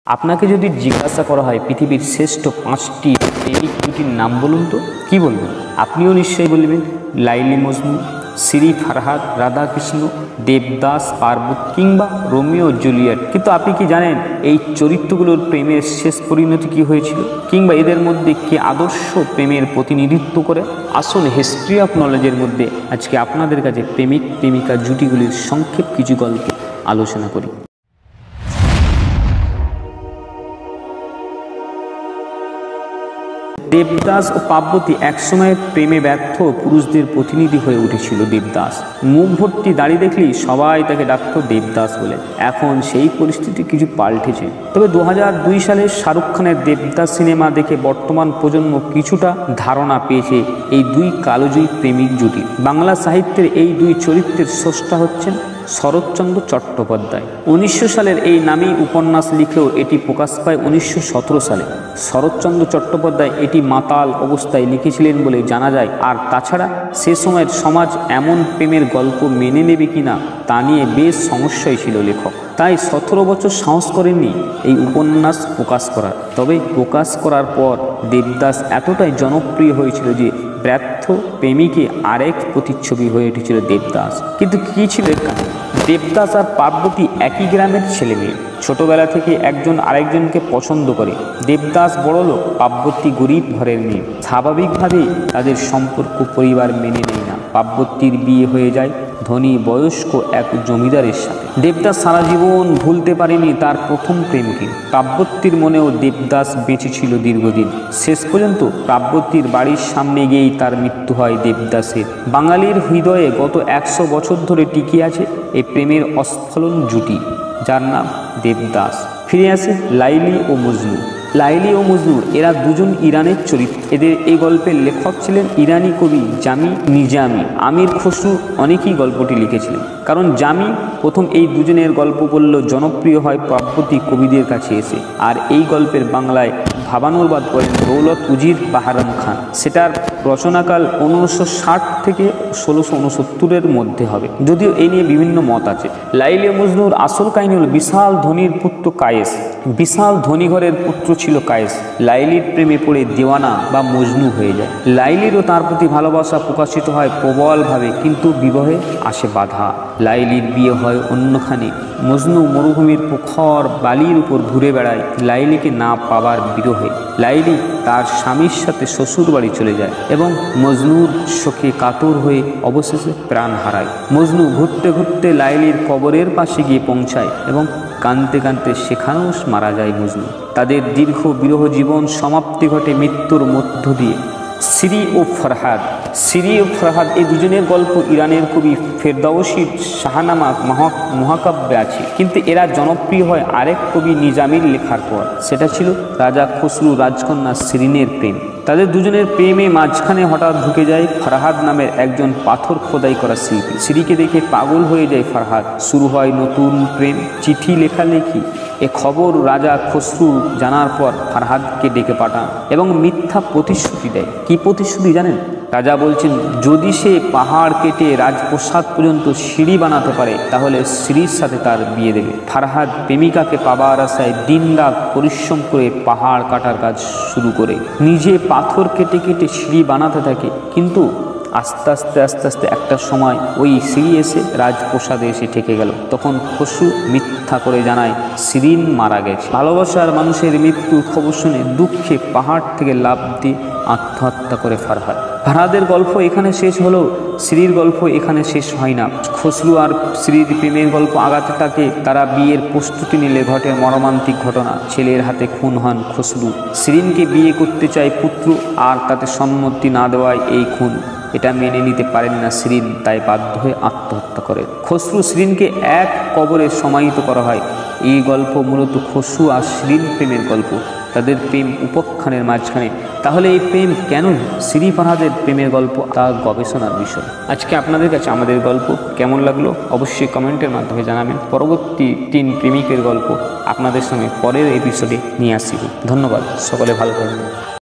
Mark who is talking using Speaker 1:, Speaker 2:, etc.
Speaker 1: আপনাকে যদি জিজ্ঞাসা করা হয় পৃথিবীর শ্রেষ্ঠ 5টি প্রেমিক জুটির নাম বলুন তো কি বলবেন? আপনিও নিশ্চয়ই বলবেন লাইলি মজনু, শ্রী ফারহাদ রাধাকৃষ্ণ, দেবদাস পার্বতী কিংবা রোমিও জুলিয়েট। কিন্তু আপনি কি জানেন এই চরিত্রগুলোর প্রেমের শেষ পরিণতি কি হয়েছিল, কিংবা এদের মধ্যে কে আদর্শ প্রেমের প্রতিনিধিত্ব করে? আসুন হিস্ট্রি অফ নলেজের মধ্যে আজকে আপনাদের কাছে প্রেমিক প্রেমিকা জুটিগুলির সংক্ষেপ কিছু গল্প আলোচনা করি। দেবদাস ও পার্বতী একসময় প্রেমে ব্যর্থ পুরুষদের প্রতিনিধি হয়ে উঠেছিল। দেবদাস মুখ ভর্তি দাড়ি দেখলেই সবাই তাকে ডাকত দেবদাস বলে। এখন সেই পরিস্থিতি কিছু পাল্টেছে। তবে 2002 সালে শাহরুখ খানের দেবদাস সিনেমা দেখে বর্তমান প্রজন্ম কিছুটা ধারণা পেয়েছে এই দুই কালজয়ী প্রেমিক জুটি। বাংলা সাহিত্যের এই দুই চরিত্রের স্রষ্টা হচ্ছেন শরৎচন্দ্র চট্টোপাধ্যায়। 1900 সালের এই নামী উপন্যাস লিখেও এটি প্রকাশ পায় 1917 সালে। শরৎচন্দ্র চট্টোপাধ্যায় এটি মাতাল অবস্থায় লিখেছিলেন বলে জানা যায়। আর তাছাড়া সে সময়ের সমাজ এমন প্রেমের গল্প মেনে নেবে কিনা তা নিয়ে বেশ সমস্যাই ছিল লেখক। তাই 17 বছর সাহস করেননি এই উপন্যাস প্রকাশ করার। তবে প্রকাশ করার পর দেবদাস এতটাই জনপ্রিয় হয়েছিল যে ব্যর্থ প্রেমিকে আরেক প্রতিচ্ছবি হয়ে উঠেছিল দেবদাস। কিন্তু কী ছিল এর কারণ? দেবদাস আর পার্বতী একই গ্রামের ছেলে মেয়ে। ছোটবেলা থেকে একজন আরেকজনকে পছন্দ করে। দেবদাস বড়লোক, পার্বতী গরিব ঘরের মেয়ে। স্বাভাবিকভাবেই তাদের সম্পর্ক পরিবার মেনে নেয় না। পার্বতীর বিয়ে হয়ে যায় ধনী বয়স্ক এক জমিদারের সাথে। দেবদাস সারা জীবন ভুলতে পারেনি তার প্রথম প্রেমকে। পার্বতীর মনেও দেবদাস বেঁচে ছিল দীর্ঘদিন। শেষ পর্যন্ত পার্বতীর বাড়ির সামনে গিয়েই তার মৃত্যু হয় দেবদাসের। বাঙালির হৃদয়ে গত 100 বছর ধরে টিকে আছে এই প্রেমের অস্ফলন জুটি, যার নাম দেবদাস। ফিরে আসে লাইলি ও মজনু। লাইলি ও মজনু এরা দুজন ইরানের চরিত্র। এদের এই গল্পের লেখক ছিলেন ইরানি কবি জামি নিজামি। আমির খসরু অনেকেই গল্পটি লিখেছিলেন। কারণ জামি প্রথম এই দুজনের গল্প বললেও জনপ্রিয় হয় পার্বতী কবিদের কাছে এসে। আর এই গল্পের বাংলায় ভাবানুবাদ করেন দৌলত উজির বাহারাম খান। সেটার রচনাকাল 1560 থেকে 1669-এর মধ্যে হবে, যদিও এই নিয়ে বিভিন্ন মত আছে। লাইলি ও মজনুর আসল কাহিনী হল বিশাল ধনীর পুত্র কায়েস। বিশাল ধনী ঘরের পুত্র ছিল কায়েস। লাইলির প্রেমে পড়ে দেওয়ানা বা মজনু হয়ে যায়। লাইলিরও তার প্রতি ভালোবাসা প্রকাশিত হয় প্রবলভাবে, কিন্তু বিবাহে আসে বাধা। লাইলির বিয়ে হয় অন্যখানে। মজনু মরুভূমির প্রখর বালির উপর ঘুরে বেড়ায় লাইলিকে না পাবার বিরহে। লাইলি তার স্বামীর সাথে শ্বশুর বাড়ি চলে যায় এবং মজনুর শোকে কাতর হয়ে অবশেষে প্রাণ হারায়। মজনু ঘুরতে ঘুরতে লাইলির কবরের পাশে গিয়ে পৌঁছায় এবং কাঁদতে কাঁদতে সেখানেও মারা যায় মজনু। তাদের দীর্ঘ বিরহ জীবন সমাপ্তি ঘটে মৃত্যুর মধ্য দিয়ে। শ্রী ও ফরহাদ। শ্রী ও ফরহাদ এই দুজনের গল্প ইরানের কবি ফেরদাউসির শাহনামা মহাকাব্যে আছে। কিন্তু এরা জনপ্রিয় হয় আরেক কবি নিজামির লেখার পর। সেটা ছিল রাজা খসরু রাজকন্যা শিরিনের প্রেম। তাদের দুজনের প্রেমে মাঝখানে হঠাৎ ঢুকে যায় ফরহাদ নামের একজন পাথর খোদাই করা শিল্পী। শ্রীকে দেখে পাগল হয়ে যায় ফরহাদ। শুরু হয় নতুন প্রেম, চিঠি লেখালেখি। এ খবর রাজা খসরু জানার পর ফরহাদকে ডেকে পাঠান এবং মিথ্যা প্রতিশ্রুতি দেয়। কি প্রতিশ্রুতি জানেন? রাজা বলছেন যদি সে পাহাড় কেটে রাজপ্রাসাদ পর্যন্ত সিঁড়ি বানাতে পারে তাহলে শ্রীর সাথে তার বিয়ে দেবে। ফরহাদ প্রেমিকাকে পাবার আশায় দিনরাত পরিশ্রম করে পাহাড় কাটার কাজ শুরু করে নিজে পাথর কেটে কেটে সিঁড়ি বানাতে থাকে। কিন্তু আস্তে আস্তে একটা সময় ওই সিঁড়ি এসে রাজপ্রাসাদে এসে ঠেকে গেল। তখন খসরু মিথ্যা করে জানায় শিরিন মারা গেছে। ভালোবাসার মানুষের মৃত্যুর খবর শুনে দুঃখে পাহাড় থেকে লাফ দিয়ে আত্মহত্যা করে ফরহাদ। ফরহাদের গল্প এখানে শেষ হলো, শ্রীর গল্প এখানে শেষ হয় না। খসরু আর শ্রীর প্রেমের গল্প আগাতে থাকে। তারা বিয়ের প্রস্তুতি নিলে ঘটে মর্মান্তিক ঘটনা। ছেলের হাতে খুন হন খসরু। শিরিনকে বিয়ে করতে চায় পুত্র, আর তাতে সম্মতি না দেওয়ায় এই খুন। এটা মেনে নিতে পারেন না শিরিন, তাই বাধ্য হয়ে আত্মহত্যা করে। খসরু শিরিনকে এক কবরে সমাহিত করা হয়। এই গল্প মূলত খসরু আর শিরিন প্রেমের গল্প, তাদের প্রেম উপাখ্যানের মাঝখানে। তাহলে এই প্রেম কেন? শ্রী ফরহাদের প্রেমের গল্প তা গবেষণার বিষয়। আজকে আপনাদের কাছে আমাদের গল্প কেমন লাগলো অবশ্যই কমেন্টের মাধ্যমে জানাবেন। পরবর্তী 3 প্রেমিকের গল্প আপনাদের সঙ্গে পরের এপিসোডে নিয়ে আসছি। ধন্যবাদ, সকলে ভালো থাকবেন।